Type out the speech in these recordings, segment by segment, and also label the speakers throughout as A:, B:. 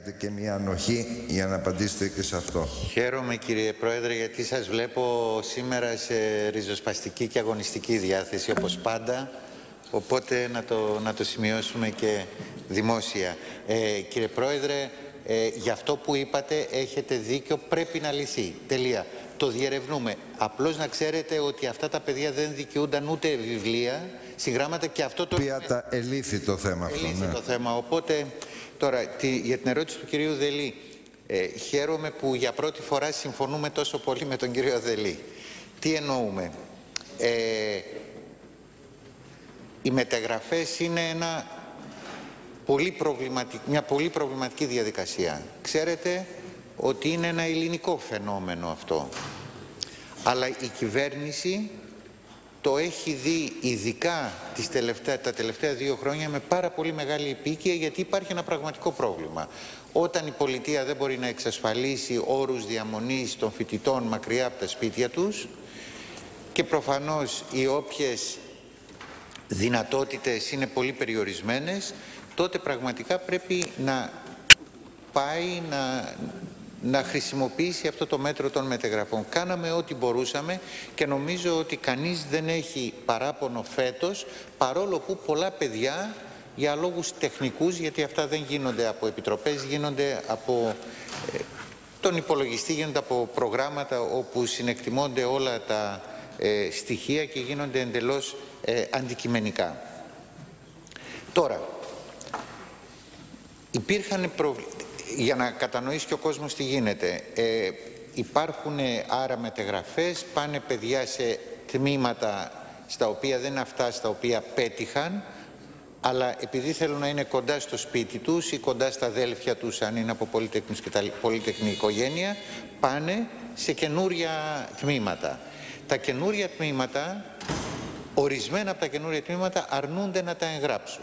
A: κάνετε και μια ανοχή για να απαντήσετε και σε αυτό.
B: Χαίρομαι κύριε Πρόεδρε, γιατί σας βλέπω σήμερα σε ριζοσπαστική και αγωνιστική διάθεση όπως πάντα, οπότε να το σημειώσουμε και δημόσια. Κύριε Πρόεδρε, για αυτό που είπατε έχετε δίκιο, πρέπει να λυθεί. Τελεία. Το διερευνούμε. Απλώς να ξέρετε ότι αυτά τα παιδιά δεν δικαιούνταν ούτε βιβλία, συγγράμματα και αυτό το...
A: Τα ελήφθη το θέμα αυτό.
B: Ελήφθη το θέμα. Οπότε, τώρα, για την ερώτηση του κυρίου Δελή, χαίρομαι που για πρώτη φορά συμφωνούμε τόσο πολύ με τον κύριο Δελή. Τι εννοούμε. Οι μεταγραφές είναι μια πολύ προβληματική διαδικασία. Ξέρετε ότι είναι ένα ελληνικό φαινόμενο αυτό. Αλλά η κυβέρνηση το έχει δει ειδικά τα τελευταία 2 χρόνια με πάρα πολύ μεγάλη επίκεια, γιατί υπάρχει ένα πραγματικό πρόβλημα. Όταν η πολιτεία δεν μπορεί να εξασφαλίσει όρους διαμονής των φοιτητών μακριά από τα σπίτια τους και προφανώς οι όποιες δυνατότητες είναι πολύ περιορισμένες, τότε πραγματικά πρέπει να πάει να χρησιμοποιήσει αυτό το μέτρο των μεταγραφών. Κάναμε ό,τι μπορούσαμε και νομίζω ότι κανείς δεν έχει παράπονο φέτος, παρόλο που πολλά παιδιά για λόγους τεχνικούς, γιατί αυτά δεν γίνονται από επιτροπές, γίνονται από τον υπολογιστή, γίνονται από προγράμματα όπου συνεκτιμώνται όλα τα στοιχεία και γίνονται εντελώς αντικειμενικά. Τώρα, υπήρχαν για να κατανοήσει και ο κόσμος τι γίνεται. Υπάρχουν άρα μεταγραφές, πάνε παιδιά σε τμήματα στα οποία δεν είναι αυτά στα οποία πέτυχαν, αλλά επειδή θέλουν να είναι κοντά στο σπίτι τους ή κοντά στα αδέλφια τους, αν είναι από πολυτεχνική οικογένεια, πάνε σε καινούρια τμήματα. Τα καινούρια τμήματα, ορισμένα από τα καινούρια τμήματα αρνούνται να τα εγγράψουν.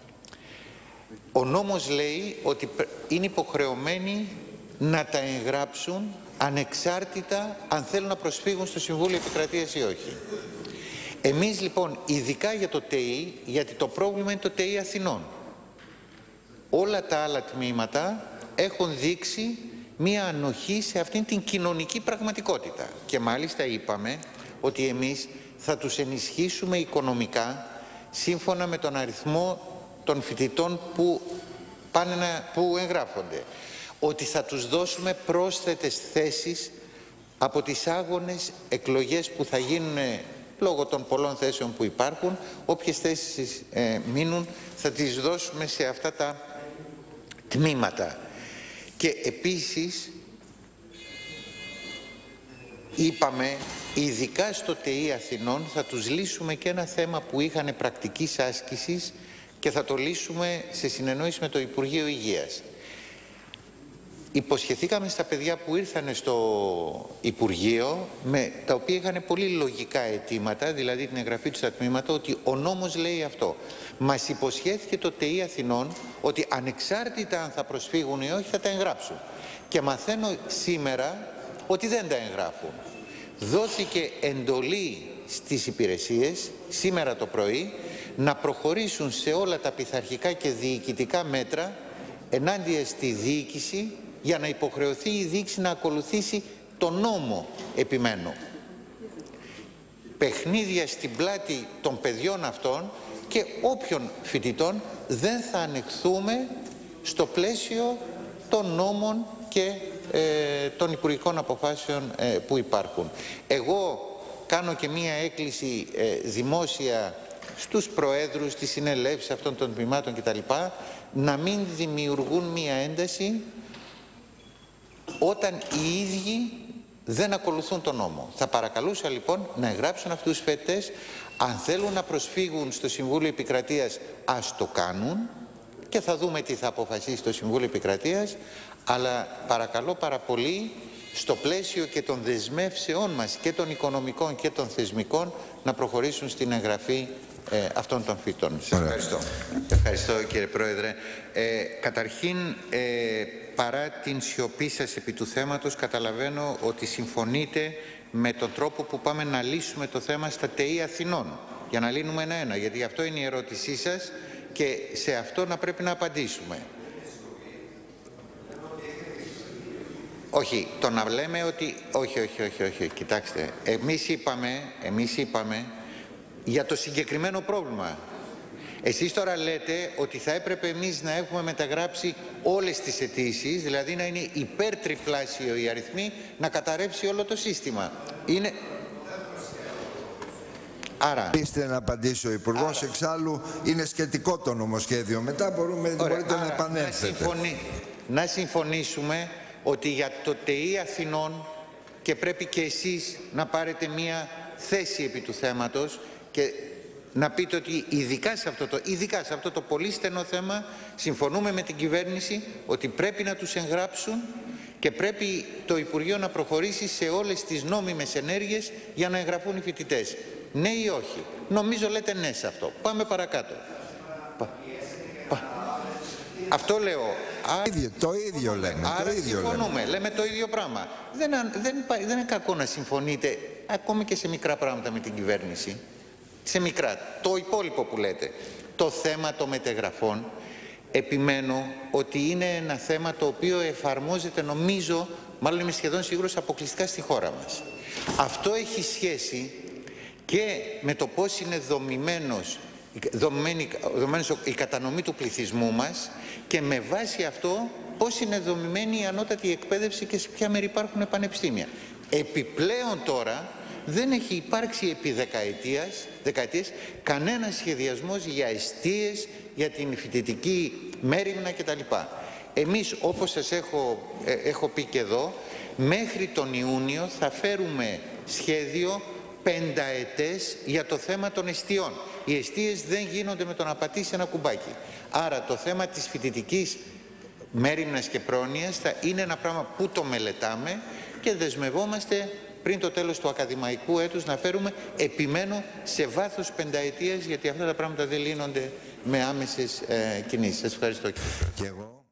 B: Ο νόμος λέει ότι είναι υποχρεωμένοι να τα εγγράψουν ανεξάρτητα αν θέλουν να προσφύγουν στο Συμβούλιο Επικρατείας ή όχι. Εμείς λοιπόν, ειδικά για το ΤΕΙ, γιατί το πρόβλημα είναι το ΤΕΙ Αθηνών, όλα τα άλλα τμήματα έχουν δείξει μία ανοχή σε αυτήν την κοινωνική πραγματικότητα. Και μάλιστα είπαμε ότι εμείς θα τους ενισχύσουμε οικονομικά σύμφωνα με τον αριθμό των φοιτητών που εγγράφονται. Ότι θα τους δώσουμε πρόσθετες θέσεις από τις άγονες εκλογές που θα γίνουν λόγω των πολλών θέσεων που υπάρχουν. Όποιες θέσεις μείνουν θα τις δώσουμε σε αυτά τα τμήματα. Και επίσης είπαμε, ειδικά στο ΤΕΙ Αθηνών θα τους λύσουμε και ένα θέμα που είχαν πρακτικής άσκησης και θα το λύσουμε σε συνεννόηση με το Υπουργείο Υγείας. Υποσχεθήκαμε στα παιδιά που ήρθαν στο Υπουργείο, τα οποία είχαν πολύ λογικά αιτήματα, δηλαδή την εγγραφή του στα τμήματα, ότι ο νόμος λέει αυτό. Μας υποσχέθηκε το ΤΕΙ Αθηνών ότι ανεξάρτητα αν θα προσφύγουν ή όχι θα τα εγγράψουν. Και μαθαίνω σήμερα ότι δεν τα εγγράφουν. Δόθηκε εντολή στις υπηρεσίες σήμερα το πρωί να προχωρήσουν σε όλα τα πειθαρχικά και διοικητικά μέτρα ενάντια στη διοίκηση, για να υποχρεωθεί η διοίκηση να ακολουθήσει τον νόμο, επιμένω. Παιχνίδια στην πλάτη των παιδιών αυτών και όποιων φοιτητών δεν θα ανεχθούμε στο πλαίσιο των νόμων και των υπουργικών αποφάσεων που υπάρχουν. Εγώ κάνω και μία έκκληση δημόσια στους προέδρους, στις συνελεύσεις αυτών των τμήματων κτλ. Να μην δημιουργούν μία ένταση όταν οι ίδιοι δεν ακολουθούν τον νόμο. Θα παρακαλούσα λοιπόν να εγγράψουν αυτούς τους φοιτητές. Αν θέλουν να προσφύγουν στο Συμβούλιο Επικρατείας, ας το κάνουν και θα δούμε τι θα αποφασίσει το Συμβούλιο Επικρατείας. Αλλά παρακαλώ πάρα πολύ, στο πλαίσιο και των δεσμεύσεών μας και των οικονομικών και των θεσμικών, να προχωρήσουν στην εγγραφή αυτών των φοιτών. Σας ευχαριστώ. Ευχαριστώ κύριε Πρόεδρε. Καταρχήν, παρά την σιωπή σας επί του θέματος, καταλαβαίνω ότι συμφωνείτε με τον τρόπο που πάμε να λύσουμε το θέμα στα ΤΕΙ Αθηνών, για να λύνουμε ένα-ένα, γιατί αυτό είναι η ερώτησή σας και σε αυτό να πρέπει να απαντήσουμε. Όχι, το να λέμε ότι... Όχι, κοιτάξτε. Εμείς είπαμε για το συγκεκριμένο πρόβλημα. Εσείς τώρα λέτε ότι θα έπρεπε εμείς να έχουμε μεταγράψει όλες τις αιτήσεις, δηλαδή να είναι υπερτριπλάσιο οι αριθμοί, να καταρρεύσει όλο το σύστημα. Είναι... Άρα...
A: Είστε να απαντήσει ο Υπουργός, εξάλλου είναι σχετικό το νομοσχέδιο. Μετά μπορείτε να επανέλθετε.
B: Να συμφωνήσουμε ότι για το ΤΕΗ Αθηνών και πρέπει και εσείς να πάρετε μία θέση επί του θέματος και να πείτε ότι ειδικά σε αυτό το πολύ στενό θέμα συμφωνούμε με την κυβέρνηση ότι πρέπει να τους εγγράψουν και πρέπει το Υπουργείο να προχωρήσει σε όλες τις νόμιμες ενέργειες για να εγγραφούν οι φοιτητές. Ναι ή όχι? Νομίζω λέτε ναι σε αυτό. Πάμε παρακάτω. Αυτό λέω.
A: Το ίδιο λέμε.
B: Άρα συμφωνούμε. Λέμε το ίδιο πράγμα. Δεν είναι κακό να συμφωνείτε ακόμη και σε μικρά πράγματα με την κυβέρνηση. Σε μικρά. Το υπόλοιπο που λέτε. Το θέμα των μετεγραφών, επιμένω ότι είναι ένα θέμα το οποίο εφαρμόζεται, νομίζω, μάλλον είμαι σχεδόν σίγουρος, αποκλειστικά στη χώρα μας. Αυτό έχει σχέση και με το πώς είναι δομημένη η κατανομή του πληθυσμού μας και με βάση αυτό πώς είναι δομημένη η ανώτατη εκπαίδευση και σε ποια μέρη υπάρχουν πανεπιστήμια. Επιπλέον τώρα δεν έχει υπάρξει επί δεκαετίες κανένα σχεδιασμός για εστίες, για την φοιτητική μέριμνα κτλ. Εμείς, όπως σας έχω πει και εδώ, μέχρι τον Ιούνιο θα φέρουμε σχέδιο πενταετές για το θέμα των εστιών. Οι εστίες δεν γίνονται με το να πατήσει ένα κουμπάκι. Άρα το θέμα της φοιτητικής μέριμνας και πρόνοιας θα είναι ένα πράγμα που το μελετάμε και δεσμευόμαστε πριν το τέλος του ακαδημαϊκού έτους να φέρουμε, επιμένω, σε βάθος πενταετίας, γιατί αυτά τα πράγματα δεν λύνονται με άμεσες κινήσεις. Σας ευχαριστώ.
A: Και εγώ.